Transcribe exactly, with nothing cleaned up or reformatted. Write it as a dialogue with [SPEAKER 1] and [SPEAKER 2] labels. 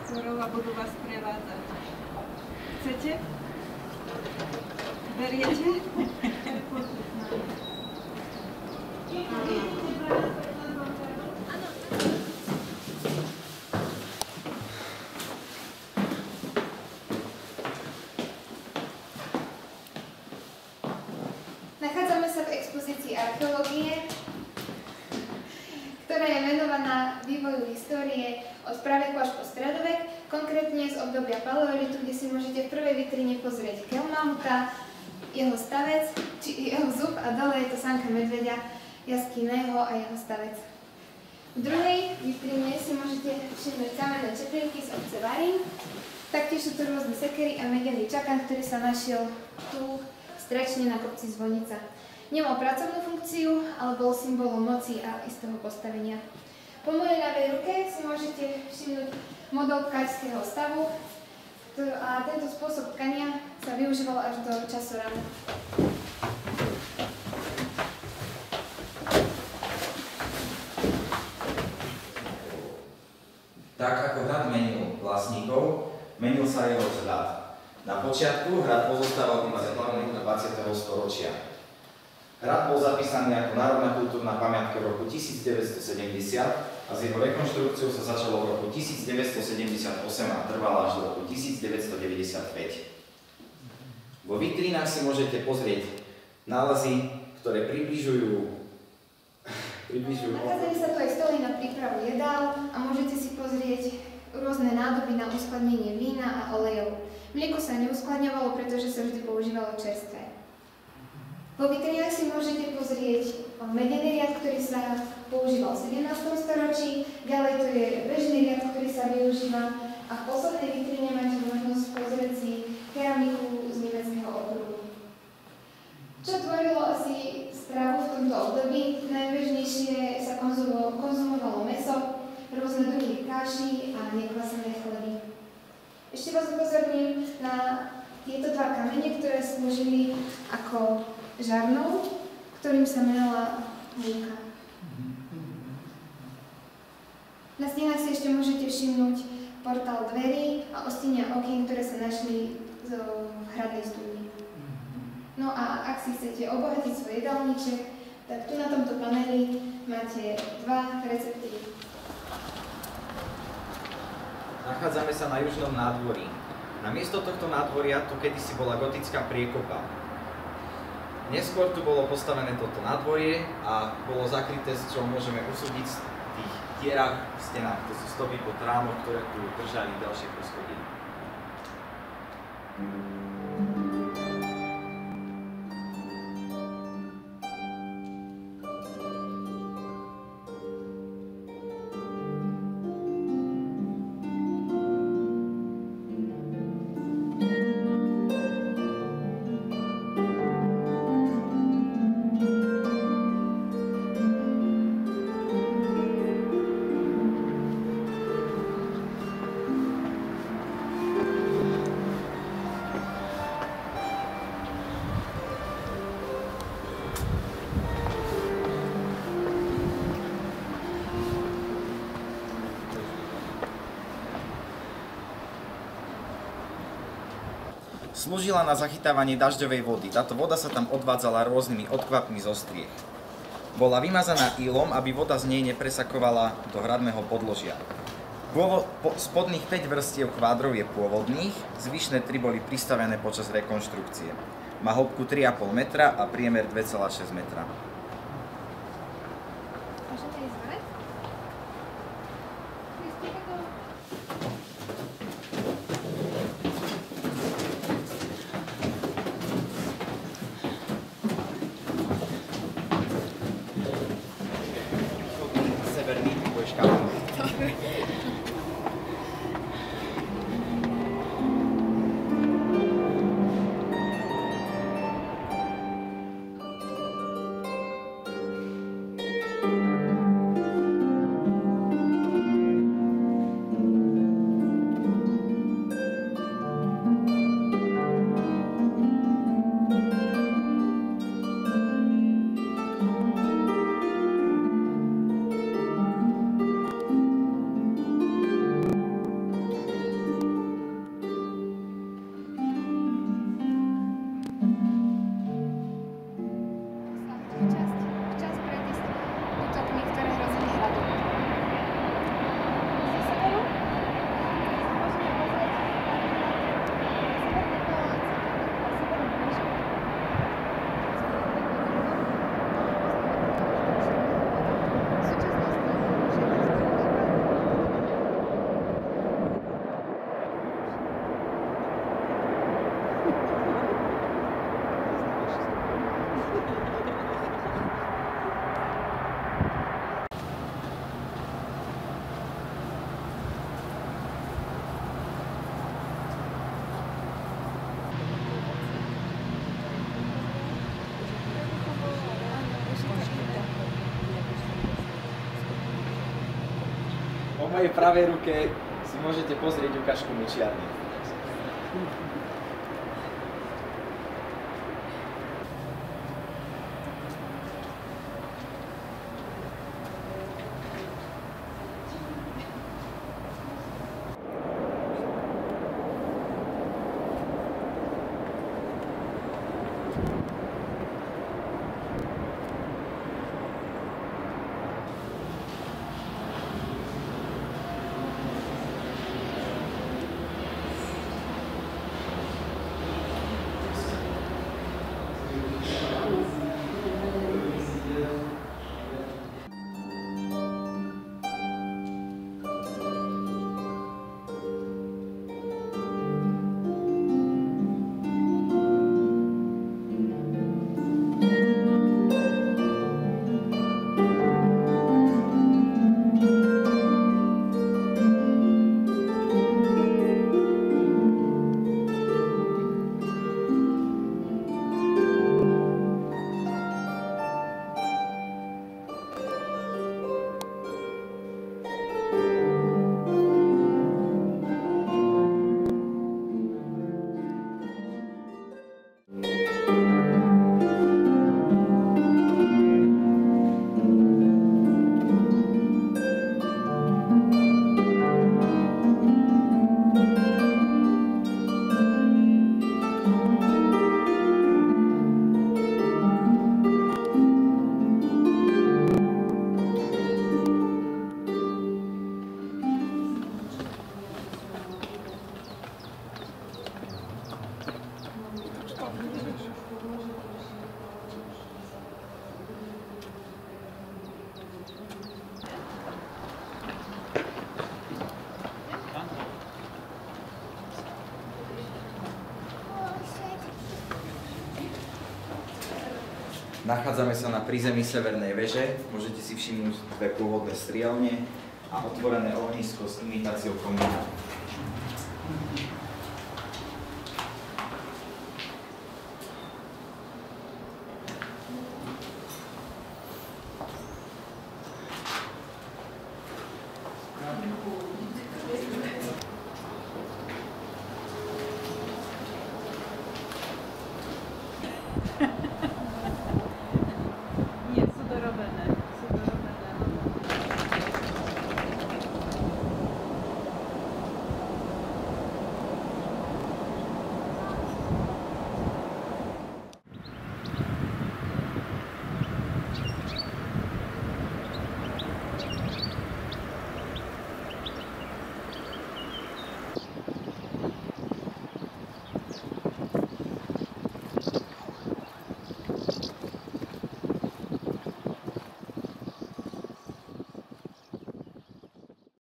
[SPEAKER 1] profesorov a budú vás prevádzať. Chcete? Beriete?
[SPEAKER 2] Nachádzame sa v expozícii archeológie, ktorá je venovaná vývoju histórie od praveku až po stredovek, konkrétne z obdobia paleolitu, kde si môžete v prvej vitrine pozrieť keľmamuta, jeho stavec, či jeho zub a dole je to sánka medveďa, jaskyného a jeho stavec. V druhej vitrine si môžete všimnúť kamenné čepienky z obce Varín, taktiež sú tu rôzne sekery a medený čakan, ktorý sa našiel tu stračne na kopci Zvonica. Nemal pracovnú funkciu, ale bol symbolom moci a istého postavenia. Po mojej ľavej ruke si môžete všimnúť model tkačského stavu a tento spôsob tkania sa využíval až do času rána.
[SPEAKER 3] Tak ako hrad menil vlastníkov, menil sa jeho vzhľad. Na počiatku hrad pozostával iba z hlavných dvadsiateho storočia. Hrad bol zapísaný ako národná kultúrna pamiatka v roku tisícdeväťstosedemdesiat a s jeho rekonštrukciou sa začalo v roku tisícdeväťstosedemdesiatosem a trvala až do roku tisícdeväťstodeväťdesiatpäť. Vo vitrínach si môžete pozrieť nálezy, ktoré približujú približujú...
[SPEAKER 2] Nachádzajú sa tu aj stoly na prípravu jedál a môžete si pozrieť rôzne nádoby na uskladnenie vína a olejov. Mlieko sa neuskladňovalo, pretože sa vždy používalo čerstvé. Vo vitrinách si môžete pozrieť medený riad, ktorý sa používal v sedemnástom storočí, ďalej to je bežný riad, ktorý sa využíva a v poslednej vitrine máte možnosť pozrieť si keramiku z nemeckého okruhu. Čo tvorilo asi stravu v tomto období? Najbežnejšie sa konzumovalo mäso, rôzne druhy káši a nekvasené chleby. Ešte vás upozorním na tieto dva kamene, ktoré slúžili ako žarnou, ktorým sa menala múka. Na stenách si ešte môžete všimnúť portál dverí a ostenia okien, ktoré sa našli z hradnej studni. No a ak si chcete obohatiť svoj jedálniček, tak tu na tomto paneli máte dva recepty.
[SPEAKER 3] Nachádzame sa na južnom nádvorí. Namiesto tohto nádvoria tu kedysi bola gotická priekopa. Neskôr tu bolo postavené toto nádvorie a bolo zakryté, z čoho môžeme usúdiť z tých dierach v stenách. To sú stopy po trámoch, ktoré tu držali ďalšie poschodie. Slúžila na zachytávanie dažďovej vody. Táto voda sa tam odvádzala rôznymi odkvapmi zo striech. Bola vymazaná ilom, aby voda z nej nepresakovala do hradného podložia. Pôvod, po, spodných päť vrstiev kvádrov je pôvodných, zvyšné tri boli pristavené počas rekonštrukcie. Má hĺbku tri a pol metra a priemer dva celé šesť metra.
[SPEAKER 4] Po mojej pravej ruke si môžete pozrieť ukážku močiarne.
[SPEAKER 3] Nachádzame sa na prízemí severnej veže, môžete si všimnúť dve pôvodné strielne a otvorené ohnisko s imitáciou komína.